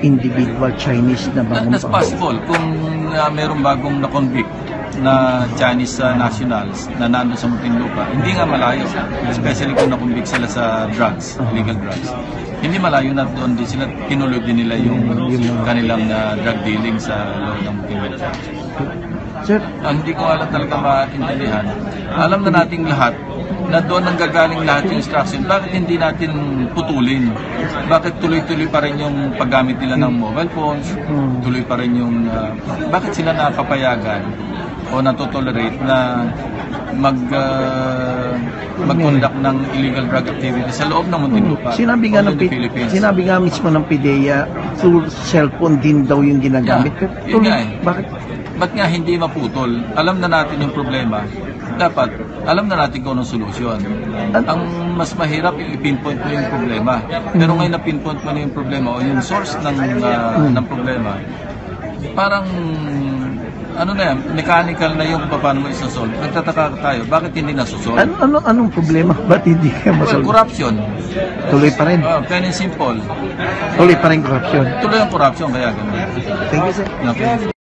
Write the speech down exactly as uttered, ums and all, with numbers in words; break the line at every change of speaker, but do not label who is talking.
individual Chinese na
That,
bagong
that's possible. Kung uh, merong bagong na-convict na Chinese uh, nationals na nando sa Muntinlupa, hindi nga malayo. Especially kung na-convict sila sa drugs, illegal drugs. Hindi malayo na doon din sila, tinuloy din nila yung, yung kanilang uh, drug dealing sa loob ng Muntinlupa.
Sir,
uh, hindi ko alam talaga maintindihan. Alam na nating lahat na doon ang gagaling lahat yung instruction. Bakit hindi natin putulin? Bakit tuloy-tuloy pa rin yung paggamit nila ng mobile phones? Tuloy pa rin yung... Uh, bakit sila napapayagan o natutolerate na mag uh, mag-conduct ng illegal drug activity sa loob ng Muntinlupa?
Sinabi nga ng sinabi nga mismo ng P D E A through cellphone din daw yung ginagamit.
Yeah,
Pero tuloy,
eh.
bakit?
Ba't nga hindi maputol? Alam na natin yung problema. Dapat, alam na natin kung anong solusyon. Ang mas mahirap yung i-pinpoint mo yung problema. Pero ngayon na-pinpoint mo na yung problema o yung source ng, uh, ng problema, parang ano na yan, mechanical na yung paano mo isasolve. Nagtataka tayo, bakit hindi nasusolve?
Ano, ano, anong problema? Ba't hindi kayo masolve?
Well, corruption.
Tuloy pa rin?
Uh, plain and simple.
Tuloy pa rin corruption?
Tuloy ang corruption, kaya ganun.
Thank you, sir.
Okay.